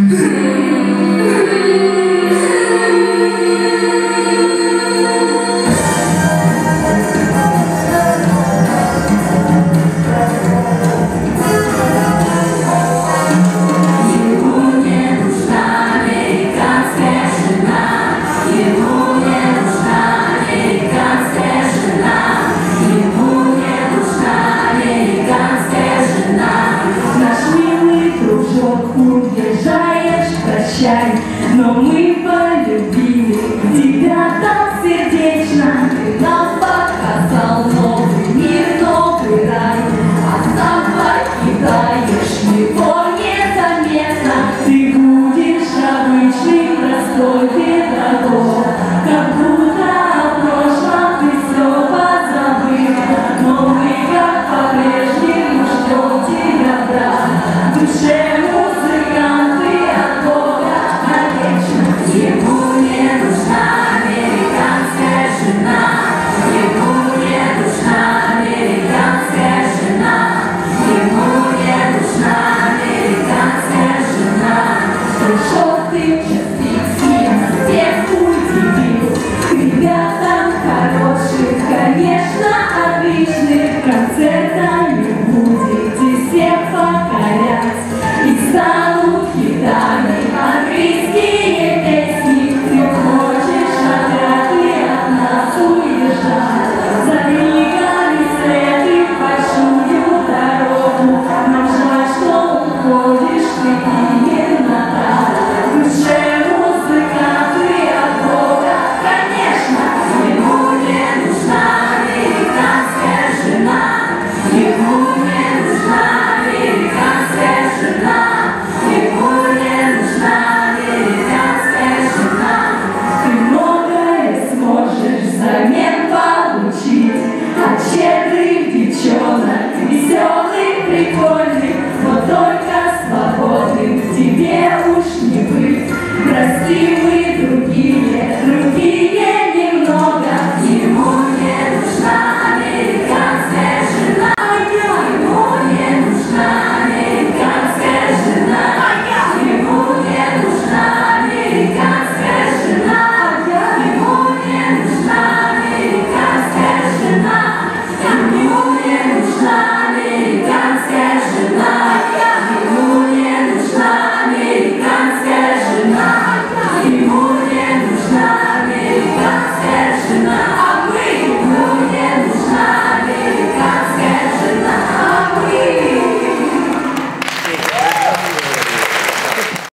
Но мы полюбили тебя так сердечно. Ты нам показал новый мир, новый рай, а сам покидаешь его незаметно. Ты будешь обычный, простой педагог, как будто о прошлом ты все позабыл. Но мы как по-прежнему ждем тебя, брат, в душе музыканты от Бога. Ему не нужна американская жена, ему не нужна американская жена, ему не нужна американская жена. Пришел ты в час пик, всех удивил, ребятам хороших, конечно, отличных, концертами будете всех покорять и станут хитами английские. Ты